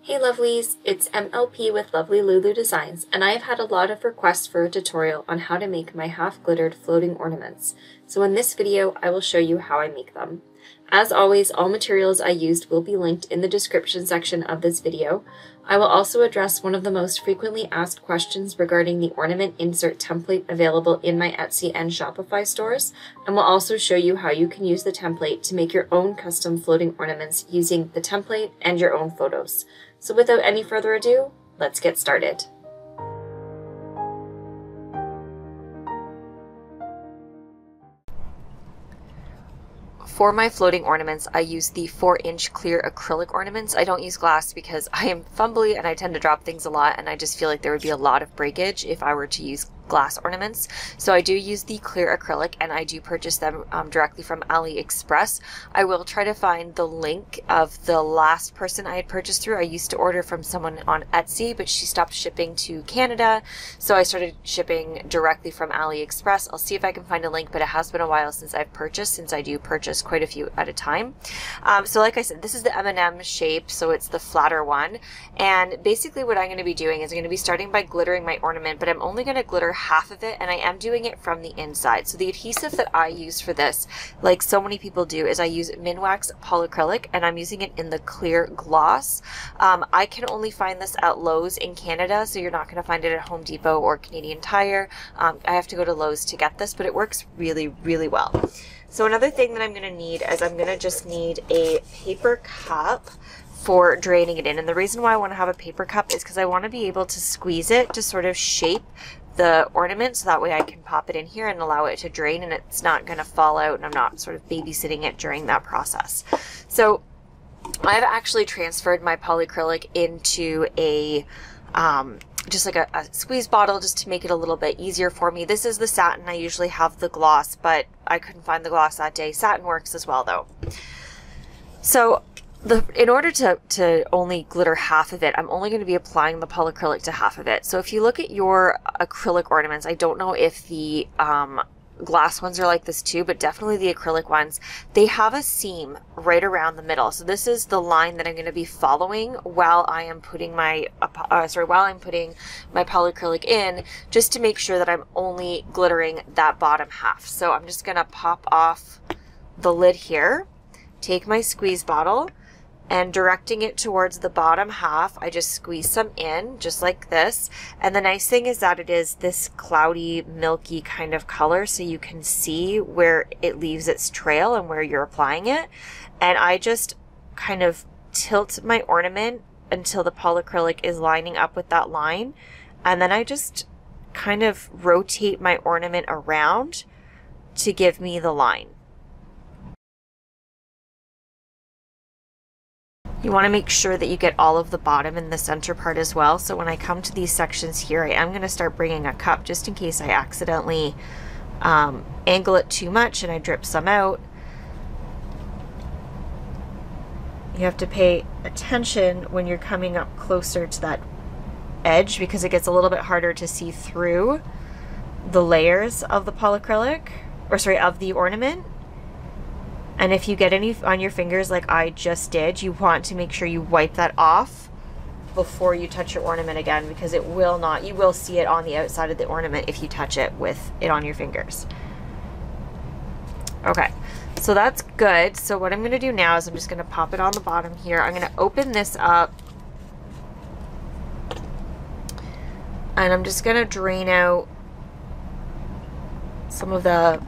Hey lovelies, it's MLP with Lovely Lulu Designs, and I have had a lot of requests for a tutorial on how to make my half-glittered floating ornaments. So in this video, I will show you how I make them. As always, all materials I used will be linked in the description section of this video. I will also address one of the most frequently asked questions regarding the ornament insert template available in my Etsy and Shopify stores, and will also show you how you can use the template to make your own custom floating ornaments using the template and your own photos. So without any further ado, let's get started. For my floating ornaments, I use the 4-inch clear acrylic ornaments. I don't use glass because I am fumbly and I tend to drop things a lot, and I just feel like there would be a lot of breakage if I were to use glass ornaments. So I do use the clear acrylic, and I do purchase them directly from AliExpress. I will try to find the link of the last person I had purchased through. I used to order from someone on Etsy, but she stopped shipping to Canada, so I started shipping directly from AliExpress. I'll see if I can find a link, but it has been a while since I've purchased, since I do purchase quite a few at a time. So like I said, this is the M&M shape, so it's the flatter one, and basically what I'm going to be doing is I'm going to be starting by glittering my ornament, but I'm only going to glitter half of it, and I am doing it from the inside. So the adhesive that I use for this, like so many people do, is I use Minwax polyacrylic, and I'm using it in the clear gloss. I can only find this at Lowe's in Canada, so you're not going to find it at Home Depot or Canadian Tire. I have to go to Lowe's to get this, but it works really, really well. So another thing that I'm going to need is I'm going to just need a paper cup for draining it in. And the reason why I want to have a paper cup is because I want to be able to squeeze it to sort of shape the ornament, so that way I can pop it in here and allow it to drain, and it's not going to fall out, and I'm not sort of babysitting it during that process. So I've actually transferred my polyacrylic into a just like a squeeze bottle, just to make it a little bit easier for me. This is the satin. I usually have the gloss, but I couldn't find the gloss that day. Satin works as well though. So in order to only glitter half of it, I'm only going to be applying the polyacrylic to half of it. So if you look at your acrylic ornaments, I don't know if the glass ones are like this too, but definitely the acrylic ones, they have a seam right around the middle. So this is the line that I'm going to be following while I am putting my polyacrylic in, just to make sure that I'm only glittering that bottom half. So I'm just going to pop off the lid here, take my squeeze bottle, and directing it towards the bottom half, I just squeeze some in, just like this. And the nice thing is that it is this cloudy, milky kind of color, so you can see where it leaves its trail and where you're applying it. And I just kind of tilt my ornament until the polyacrylic is lining up with that line. And then I just kind of rotate my ornament around to give me the line. You want to make sure that you get all of the bottom and the center part as well. So when I come to these sections here, I am going to start bringing a cup just in case I accidentally angle it too much and I drip some out. You have to pay attention when you're coming up closer to that edge, because it gets a little bit harder to see through the layers of the polyacrylic, or sorry, of the ornament. And if you get any on your fingers like I just did, you want to make sure you wipe that off before you touch your ornament again, because it will not, you will see it on the outside of the ornament if you touch it with it on your fingers. Okay, so that's good. So what I'm going to do now is I'm just going to pop it on the bottom here. I'm going to open this up, and I'm just going to drain out some of the,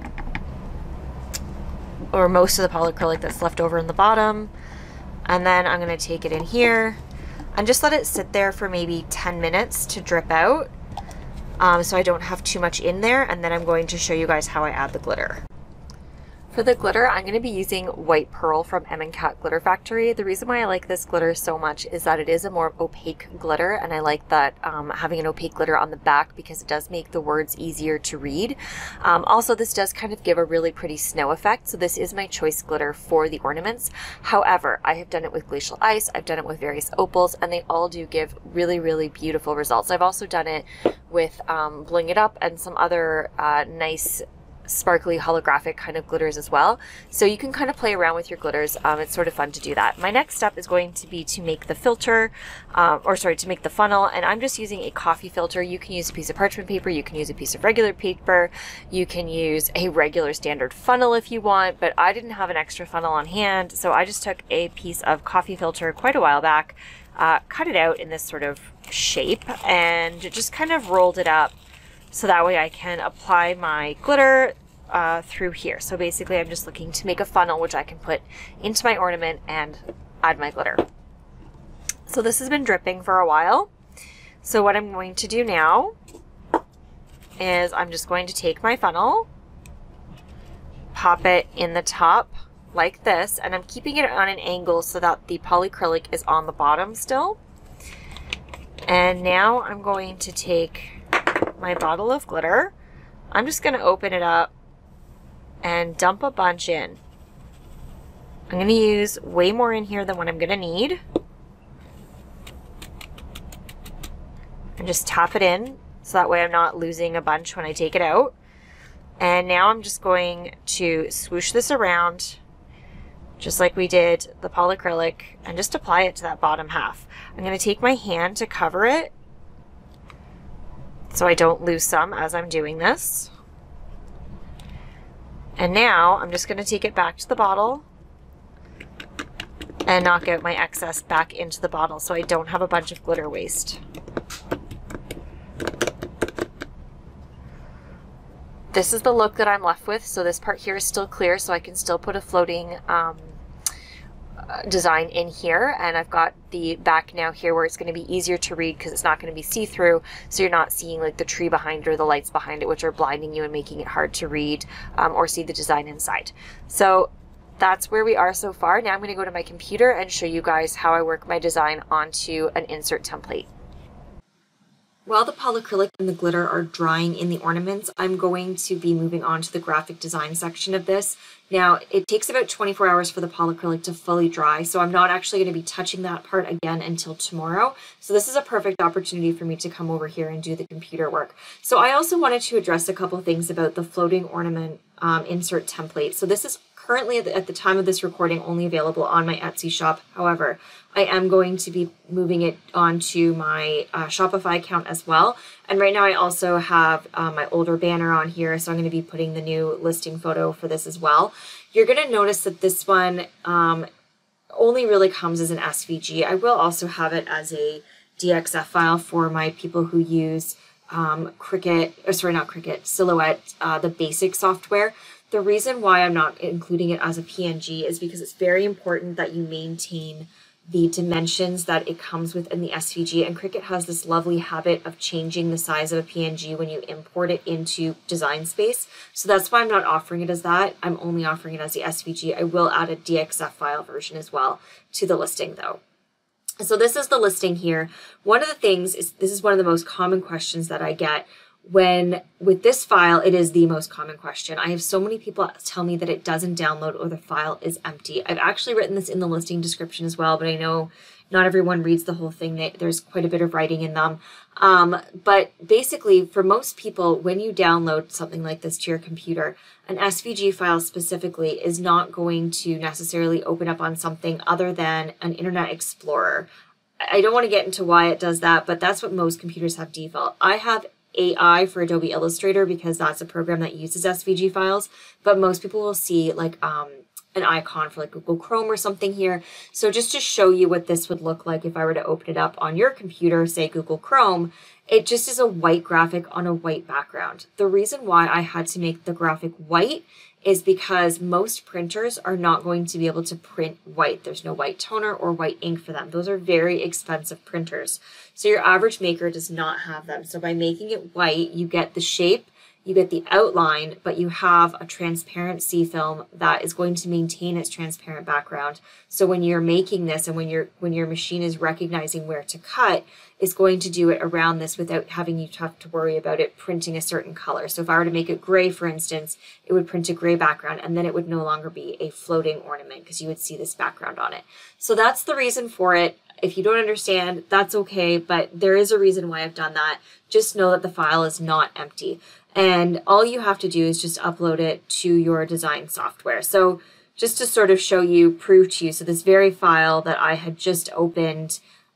or most of the polyacrylic that's left over in the bottom. And then I'm going to take it in here and just let it sit there for maybe 10 minutes to drip out, so I don't have too much in there. And then I'm going to show you guys how I add the glitter. For the glitter, I'm going to be using White Pearl from M&Cat Glitter Factory. The reason why I like this glitter so much is that it is a more opaque glitter, and I like that having an opaque glitter on the back, because it does make the words easier to read. Also, this does kind of give a really pretty snow effect, so this is my choice glitter for the ornaments. However, I have done it with glacial ice, I've done it with various opals, and they all do give really, really beautiful results. I've also done it with Bling It Up and some other nice sparkly holographic kind of glitters as well. So you can kind of play around with your glitters. It's sort of fun to do that. My next step is going to be to make the filter, to make the funnel, and I'm just using a coffee filter. You can use a piece of parchment paper, you can use a piece of regular paper, you can use a regular standard funnel if you want, but I didn't have an extra funnel on hand, so I just took a piece of coffee filter quite a while back, cut it out in this sort of shape, and just kind of rolled it up so that way I can apply my glitter through here. So basically I'm just looking to make a funnel which I can put into my ornament and add my glitter. So this has been dripping for a while. So what I'm going to do now is I'm just going to take my funnel, pop it in the top like this, and I'm keeping it on an angle so that the polyacrylic is on the bottom still. And now I'm going to take my bottle of glitter. I'm just going to open it up and dump a bunch in. I'm going to use way more in here than what I'm going to need. And just tap it in so that way I'm not losing a bunch when I take it out. And now I'm just going to swoosh this around just like we did the polyacrylic and just apply it to that bottom half. I'm going to take my hand to cover it so I don't lose some as I'm doing this. And now I'm just going to take it back to the bottle and knock out my excess back into the bottle so I don't have a bunch of glitter waste. This is the look that I'm left with. So this part here is still clear, so I can still put a floating design in here, and I've got the back now here where it's going to be easier to read because it's not going to be see-through, so you're not seeing like the tree behind or the lights behind it, which are blinding you and making it hard to read or see the design inside. So that's where we are so far. Now I'm going to go to my computer and show you guys how I work my design onto an insert template. While the polyacrylic and the glitter are drying in the ornaments, I'm going to be moving on to the graphic design section of this. Now, it takes about 24 hours for the polyacrylic to fully dry, so I'm not actually going to be touching that part again until tomorrow. So this is a perfect opportunity for me to come over here and do the computer work. So I also wanted to address a couple things about the floating ornament insert template. So this is currently at the time of this recording only available on my Etsy shop. However, I am going to be moving it onto my Shopify account as well. And right now I also have my older banner on here, so I'm going to be putting the new listing photo for this as well. You're going to notice that this one only really comes as an SVG. I will also have it as a DXF file for my people who use Silhouette, the basic software. The reason why I'm not including it as a PNG is because it's very important that you maintain the dimensions that it comes with in the SVG, and Cricut has this lovely habit of changing the size of a PNG when you import it into Design Space. So that's why I'm not offering it as that. I'm only offering it as the SVG. I will add a DXF file version as well to the listing though. So this is the listing here. One of the things is, this is one of the most common questions that I get with this file. It is the most common question. I have so many people tell me that it doesn't download or the file is empty. I've actually written this in the listing description as well, but I know not everyone reads the whole thing. There's quite a bit of writing in them. But basically, for most people, when you download something like this to your computer, an SVG file specifically is not going to necessarily open up on something other than an Internet Explorer. I don't want to get into why it does that, but that's what most computers have default. I have AI for Adobe Illustrator because that's a program that uses SVG files, but most people will see like an icon for like Google Chrome or something here. So just to show you what this would look like if I were to open it up on your computer, say Google Chrome, it just is a white graphic on a white background. The reason why I had to make the graphic white is because most printers are not going to be able to print white. There's no white toner or white ink for them. Those are very expensive printers. So your average maker does not have them. So by making it white, you get the shape, you get the outline, but you have a transparent C film that is going to maintain its transparent background. So when you're making this and when your machine is recognizing where to cut, it's going to do it around this without having you have to worry about it printing a certain color. So if I were to make it gray, for instance, it would print a gray background and then it would no longer be a floating ornament because you would see this background on it. So that's the reason for it. If you don't understand, that's okay, but there is a reason why I've done that. Just know that the file is not empty. And all you have to do is just upload it to your design software. So just to sort of show you, prove to you, so this very file that I had just opened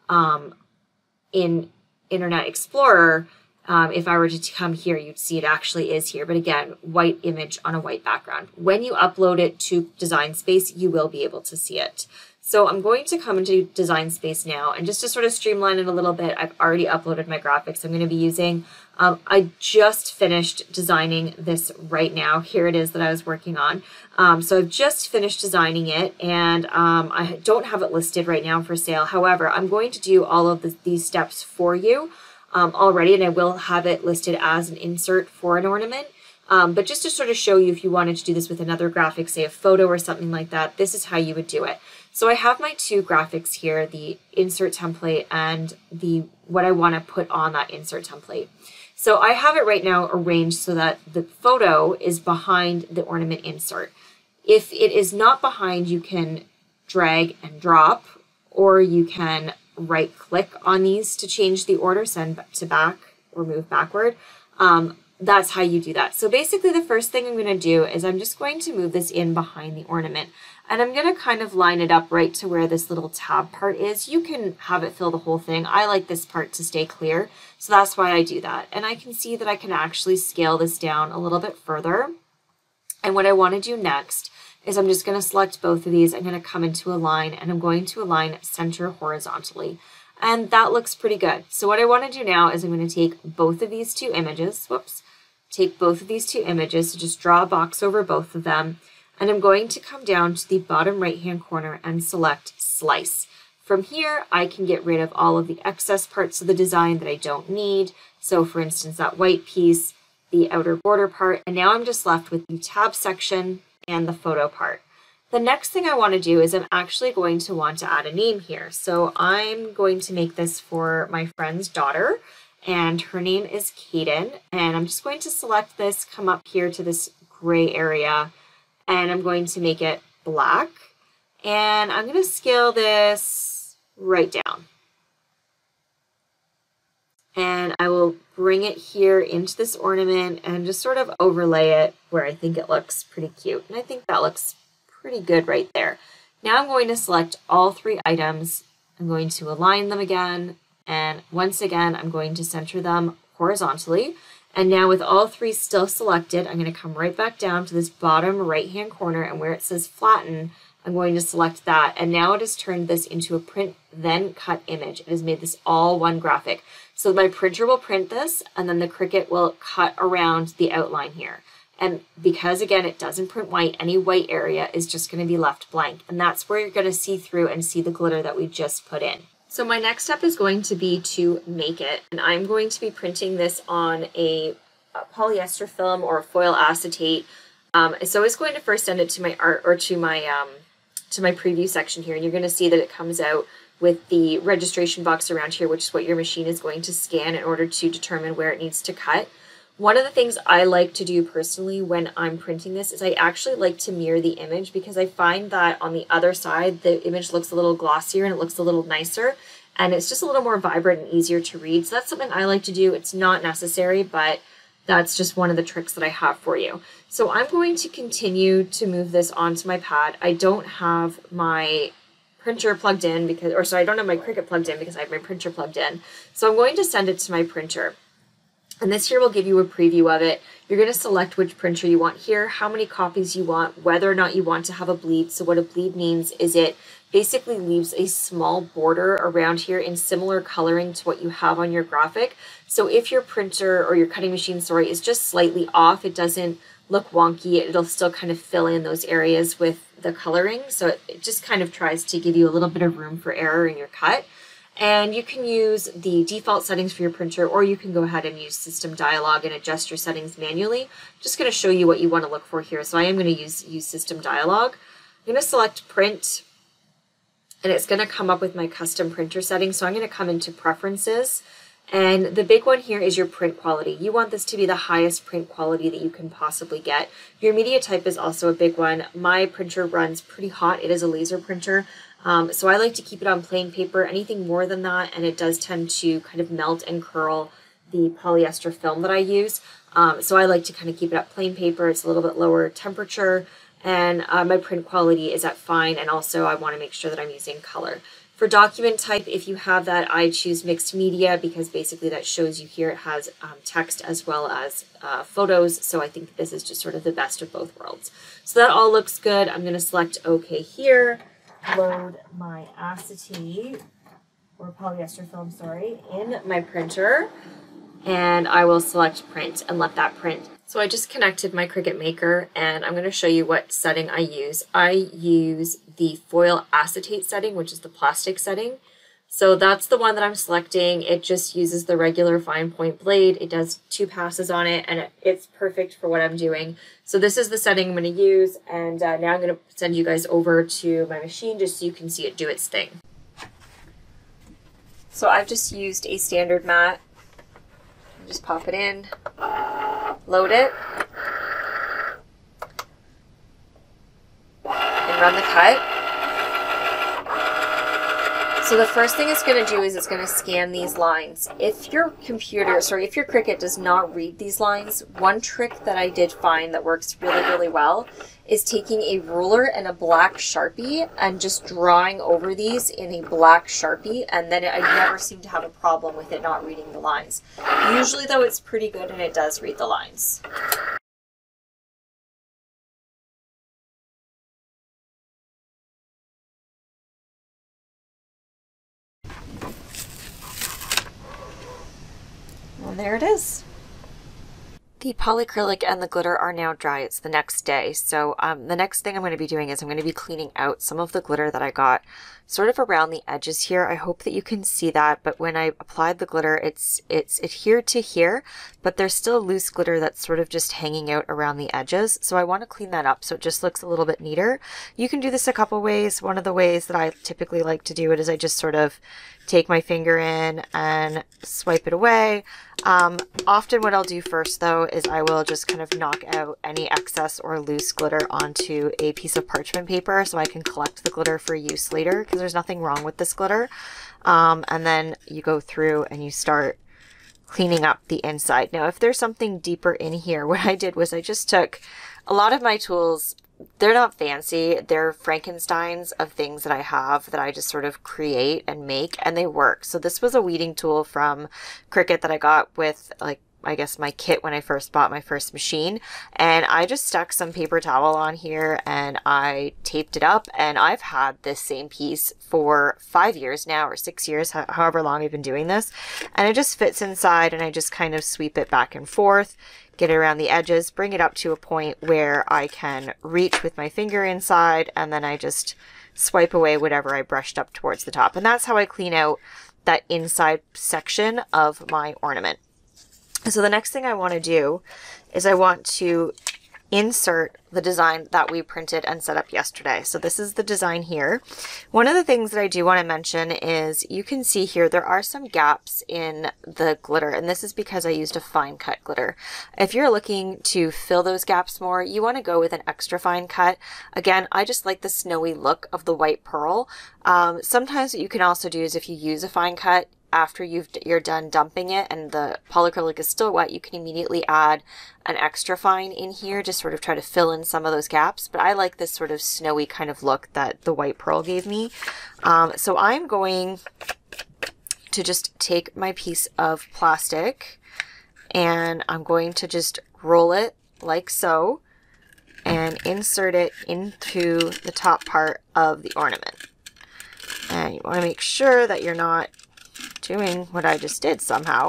in Internet Explorer, if I were to come here, you'd see it actually is here. But again, white image on a white background. When you upload it to Design Space, you will be able to see it. So I'm going to come into Design Space now, and just to sort of streamline it a little bit, I've already uploaded my graphics I'm going to be using. I just finished designing this right now. Here it is that I was working on. So I've just finished designing it, and I don't have it listed right now for sale. However, I'm going to do all of these steps for you already, and I will have it listed as an insert for an ornament. But just to sort of show you, if you wanted to do this with another graphic, say a photo or something like that, this is how you would do it. So I have my two graphics here, the insert template and what I want to put on that insert template. So I have it right now arranged so that the photo is behind the ornament insert. If it is not behind, you can drag and drop, or you can right click on these to change the order, send to back or move backward. That's how you do that. So basically the first thing I'm going to do is I'm just going to move this in behind the ornament, and I'm going to kind of line it up right to where this little tab part is. You can have it fill the whole thing. I like this part to stay clear, so that's why I do that. And I can see that I can actually scale this down a little bit further. And what I want to do next is I'm just going to select both of these. I'm going to come into align, and I'm going to align center horizontally. And that looks pretty good. So what I want to do now is I'm going to take both of these two images, take both of these two images, so just draw a box over both of them, and I'm going to come down to the bottom right hand corner and select slice. From here, I can get rid of all of the excess parts of the design that I don't need. So for instance, that white piece, the outer border part, and now I'm just left with the tab section and the photo part. The next thing I want to do is I'm actually going to want to add a name here. So I'm going to make this for my friend's daughter, and her name is Kaden. And I'm just going to select this, come up here to this gray area, and I'm going to make it black. And I'm going to scale this right down. And I will bring it here into this ornament and just sort of overlay it where I think it looks pretty cute. And I think that looks pretty good right there. Now I'm going to select all three items. I'm going to align them again. And once again, I'm going to center them horizontally. And now with all three still selected, I'm going to come right back down to this bottom right-hand corner, and where it says flatten, I'm going to select that. And now it has turned this into a print then cut image. It has made this all one graphic. So my printer will print this, and then the Cricut will cut around the outline here. And because again, it doesn't print white, any white area is just going to be left blank. And that's where you're going to see through and see the glitter that we just put in. So my next step is going to be to make it, and I'm going to be printing this on a polyester film or a foil acetate. So I was going to first send it to my art or to my preview section here, and you're going to see that it comes out with the registration box around here, which is what your machine is going to scan in order to determine where it needs to cut. One of the things I like to do personally when I'm printing this is I actually like to mirror the image, because I find that on the other side, the image looks a little glossier and it looks a little nicer, and it's just a little more vibrant and easier to read. So that's something I like to do. It's not necessary, but that's just one of the tricks that I have for you. So I'm going to continue to move this onto my pad. I don't have my printer plugged in I don't have my Cricut plugged in because I have my printer plugged in. So I'm going to send it to my printer. And this here will give you a preview of it. You're going to select which printer you want here, how many copies you want, whether or not you want to have a bleed. So what a bleed means is it basically leaves a small border around here in similar coloring to what you have on your graphic. So if your printer or your cutting machine, is just slightly off, it doesn't look wonky, it'll still kind of fill in those areas with the coloring. So it just kind of tries to give you a little bit of room for error in your cut. And you can use the default settings for your printer, or you can go ahead and use System Dialog and adjust your settings manually. I'm just going to show you what you want to look for here. So I am going to use System Dialog. I'm going to select Print, and it's going to come up with my custom printer settings. So I'm going to come into Preferences, and the big one here is your print quality. You want this to be the highest print quality that you can possibly get. Your media type is also a big one. My printer runs pretty hot. It is a laser printer. So I like to keep it on plain paper. Anything more than that, and it does tend to kind of melt and curl the polyester film that I use. So I like to kind of keep it at plain paper. It's a little bit lower temperature, and my print quality is at fine, and also I want to make sure that I'm using color. For document type, if you have that, I choose mixed media because basically that shows you here it has text as well as photos. So I think this is just sort of the best of both worlds. So that all looks good. I'm going to select OK here, load my acetate or polyester film, sorry, in my printer, and I will select print and let that print. So I just connected my Cricut Maker, and I'm going to show you what setting I use. I use the foil acetate setting, which is the plastic setting. So that's the one that I'm selecting. It just uses the regular fine point blade. It does 2 passes on it, and it's perfect for what I'm doing. So this is the setting I'm going to use, and now I'm going to send you guys over to my machine just so you can see it do its thing. So I've just used a standard mat. Just pop it in, load it, and run the cut. So the first thing it's going to do is it's going to scan these lines. If your Cricut does not read these lines, one trick that I did find that works really, really well is taking a ruler and a black Sharpie and just drawing over these in a black Sharpie, and then I never seem to have a problem with it not reading the lines. Usually though, it's pretty good and it does read the lines. And there it is. The polyacrylic and the glitter are now dry. It's the next day. So the next thing I'm going to be doing is I'm going to be cleaning out some of the glitter that I got sort of around the edges here. I hope that you can see that, but when I applied the glitter, it's adhered to here, but there's still loose glitter that's sort of just hanging out around the edges. So I want to clean that up so it just looks a little bit neater. You can do this a couple ways. One of the ways that I typically like to do it is I just sort of take my finger in and swipe it away. Often what I'll do first though is I will just kind of knock out any excess or loose glitter onto a piece of parchment paper so I can collect the glitter for use later, because there's nothing wrong with this glitter. And then you go through and you start cleaning up the inside. Now if there's something deeper in here, what I did was I just took a lot of my tools. They're not fancy. They're Frankensteins of things that I have that I just sort of create and make, and they work. So this was a weeding tool from Cricut that I got with, like, I guess my kit when I first bought my first machine, and I just stuck some paper towel on here and I taped it up, and I've had this same piece for 5 years now, or 6 years, however long I've been doing this, and it just fits inside, and I just kind of sweep it back and forth, get it around the edges, bring it up to a point where I can reach with my finger inside, and then I just swipe away whatever I brushed up towards the top. And that's how I clean out that inside section of my ornament. So the next thing I want to do is I want to insert the design that we printed and set up yesterday. So this is the design here. One of the things that I do want to mention is you can see here there are some gaps in the glitter, and this is because I used a fine cut glitter. If you're looking to fill those gaps more, you want to go with an extra fine cut. Again, I just like the snowy look of the white pearl. Sometimes what you can also do is if you use a fine cut, after you're done dumping it and the polyacrylic is still wet, you can immediately add an extra fine in here to sort of try to fill in some of those gaps. But I like this sort of snowy kind of look that the white pearl gave me. So I'm going to just take my piece of plastic and I'm going to just roll it like so and insert it into the top part of the ornament. And you want to make sure that you're not doing what I just did somehow,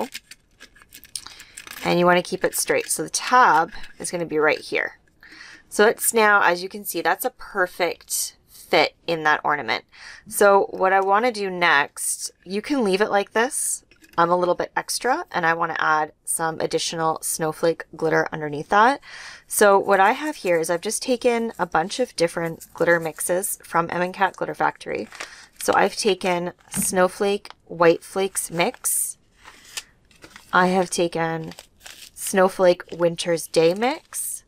and you want to keep it straight. So the tab is going to be right here. So it's now, as you can see, that's a perfect fit in that ornament. So what I want to do next, you can leave it like this. I'm a little bit extra and I want to add some additional snowflake glitter underneath that. So what I have here is I've just taken a bunch of different glitter mixes from Cat Glitter Factory. So I've taken Snowflake White Flakes Mix. I have taken Snowflake Winter's Day Mix.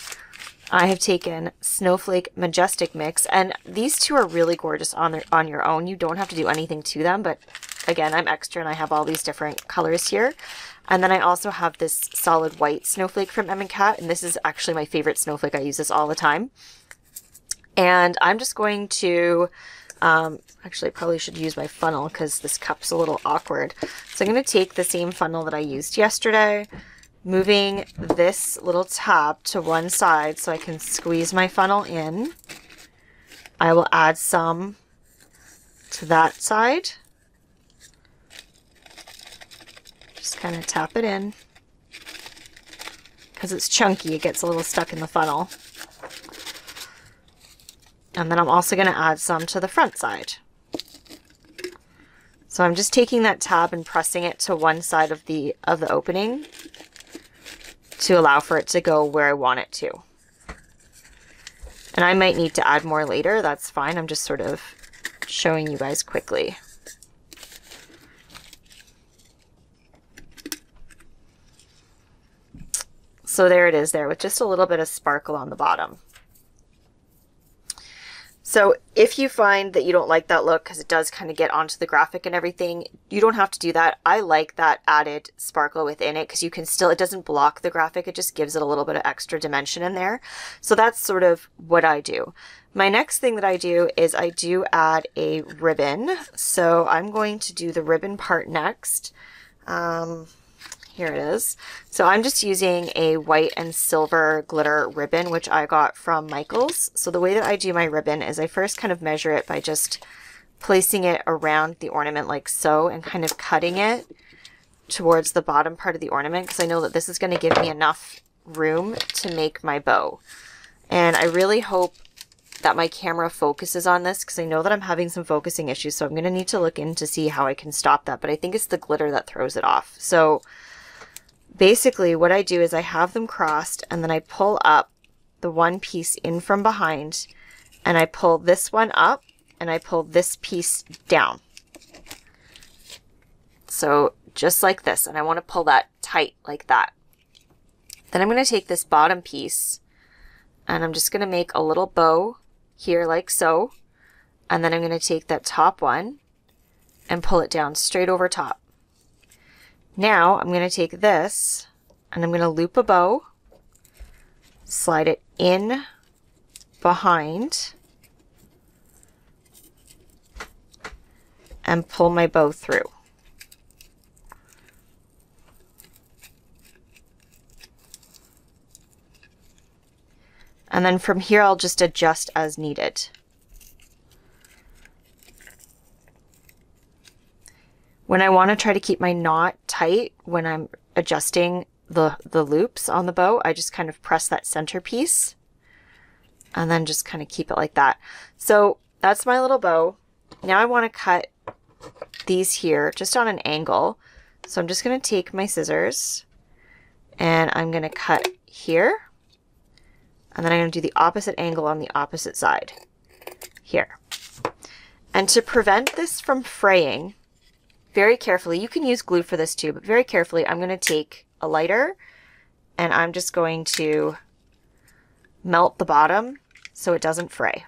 I have taken Snowflake Majestic Mix, and these two are really gorgeous on your own. You don't have to do anything to them, but again, I'm extra and I have all these different colors here. And then I also have this solid white snowflake from Cat, and this is actually my favorite snowflake. I use this all the time. And I'm just going to, actually I probably should use my funnel because this cup's a little awkward. So I'm going to take the same funnel that I used yesterday, moving this little tab to one side so I can squeeze my funnel in. I will add some to that side. Just kind of tap it in. Because it's chunky, it gets a little stuck in the funnel. And then I'm also going to add some to the front side. So I'm just taking that tab and pressing it to one side of the opening to allow for it to go where I want it to. And I might need to add more later, that's fine. I'm just sort of showing you guys quickly. So there it is there with just a little bit of sparkle on the bottom. So if you find that you don't like that look, because it does kind of get onto the graphic and everything, you don't have to do that. I like that added sparkle within it because you can still, it doesn't block the graphic, it just gives it a little bit of extra dimension in there. So that's sort of what I do. My next thing that I do is I do add a ribbon. So I'm going to do the ribbon part next. Here it is. So I'm just using a white and silver glitter ribbon, which I got from Michaels. So the way that I do my ribbon is I first kind of measure it by just placing it around the ornament like so and kind of cutting it towards the bottom part of the ornament because I know that this is going to give me enough room to make my bow. And I really hope that my camera focuses on this because I know that I'm having some focusing issues, so I'm going to need to look in to see how I can stop that, but I think it's the glitter that throws it off. So basically what I do is I have them crossed and then I pull up the one piece in from behind and I pull this one up and I pull this piece down. So just like this, and I want to pull that tight like that. Then I'm going to take this bottom piece and I'm just going to make a little bow here like so, and then I'm going to take that top one and pull it down straight over top. Now I'm going to take this and I'm going to loop a bow, slide it in behind, and pull my bow through. And then from here I'll just adjust as needed. When I want to try to keep my knot tight when I'm adjusting the loops on the bow, I just kind of press that center piece and then just kind of keep it like that. So that's my little bow. Now I want to cut these here just on an angle. So I'm just going to take my scissors and I'm going to cut here, and then I'm going to do the opposite angle on the opposite side here. And to prevent this from fraying, very carefully, you can use glue for this too, but very carefully, I'm going to take a lighter and I'm just going to melt the bottom so it doesn't fray.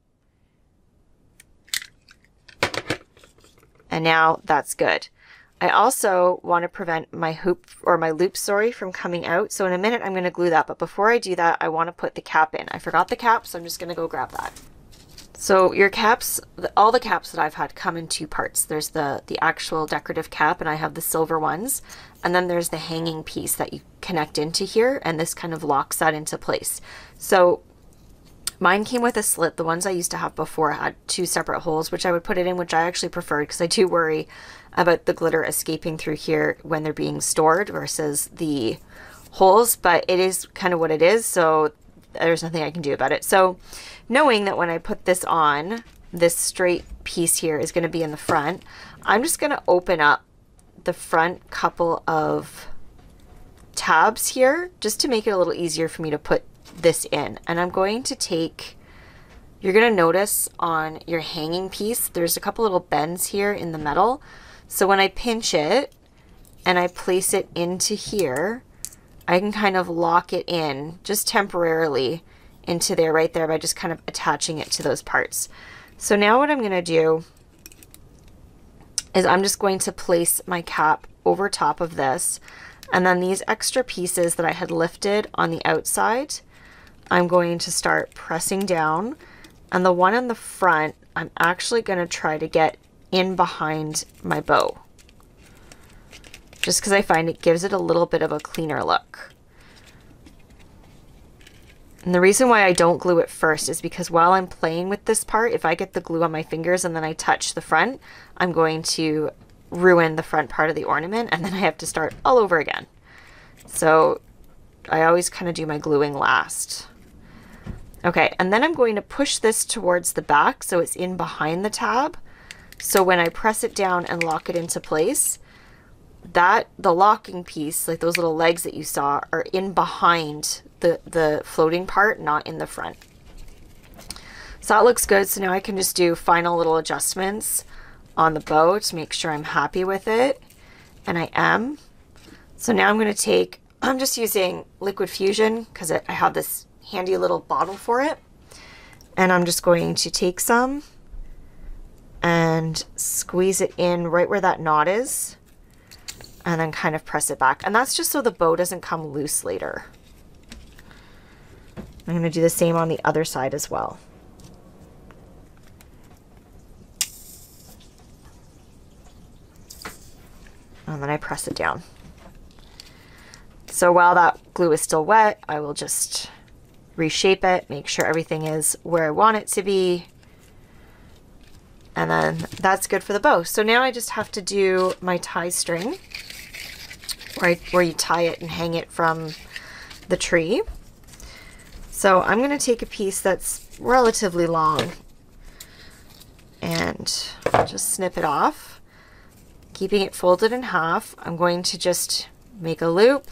And now that's good. I also want to prevent my hoop or my loop, sorry, from coming out. So in a minute, I'm going to glue that. But before I do that, I want to put the cap in. I forgot the cap, so I'm just going to go grab that. So your caps, all the caps that I've had come in two parts. There's the actual decorative cap, and I have the silver ones. And then there's the hanging piece that you connect into here, and this kind of locks that into place. So mine came with a slit. The ones I used to have before had two separate holes, which I would put it in, which I actually preferred because I do worry about the glitter escaping through here when they're being stored versus the holes, but it is kind of what it is, so there's nothing I can do about it. So knowing that when I put this on, this straight piece here is going to be in the front, I'm just going to open up the front couple of tabs here just to make it a little easier for me to put this in. And I'm going to take, you're going to notice on your hanging piece, there's a couple little bends here in the metal. So when I pinch it and I place it into here, I can kind of lock it in just temporarily into there right there by just kind of attaching it to those parts. So now what I'm going to do is I'm just going to place my cap over top of this, and then these extra pieces that I had lifted on the outside, I'm going to start pressing down, and the one in the front, I'm actually going to try to get in behind my bow, just because I find it gives it a little bit of a cleaner look. And the reason why I don't glue it first is because while I'm playing with this part, if I get the glue on my fingers and then I touch the front, I'm going to ruin the front part of the ornament, and then I have to start all over again. So I always kind of do my gluing last. Okay, and then I'm going to push this towards the back so it's in behind the tab. So when I press it down and lock it into place, the locking piece, like those little legs that you saw, are in behind the floating part, not in the front. So that looks good. So now I can just do final little adjustments on the bow to make sure I'm happy with it. And I am. So now I'm going to take, I'm just using liquid fusion because I have this handy little bottle for it. And I'm just going to take some and squeeze it in right where that knot is, and then kind of press it back. And that's just so the bow doesn't come loose later. I'm going to do the same on the other side as well. And then I press it down. So while that glue is still wet, I will just reshape it, make sure everything is where I want it to be. And then that's good for the bow. So now I just have to do my tie string, where you tie it and hang it from the tree. So I'm going to take a piece that's relatively long and just snip it off, keeping it folded in half. I'm going to just make a loop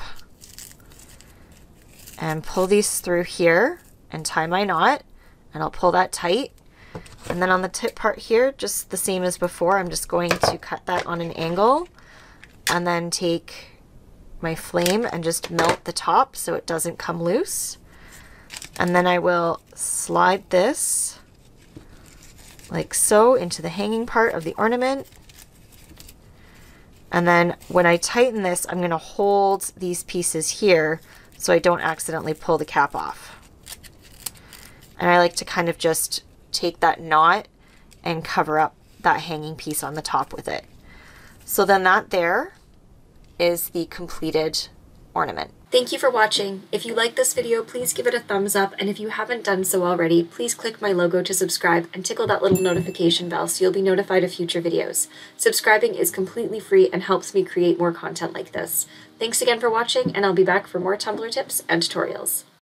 and pull these through here and tie my knot, and I'll pull that tight. And then on the tip part here, just the same as before, I'm just going to cut that on an angle and then take my flame and just melt the top so it doesn't come loose. And then I will slide this like so into the hanging part of the ornament. And then when I tighten this, I'm going to hold these pieces here so I don't accidentally pull the cap off. And I like to kind of just take that knot and cover up that hanging piece on the top with it. So then that there is the completed ornament. Thank you for watching. If you like this video, please give it a thumbs up, and if you haven't done so already, please click my logo to subscribe and tickle that little notification bell so you'll be notified of future videos. Subscribing is completely free and helps me create more content like this. Thanks again for watching, and I'll be back for more Tumblr tips and tutorials.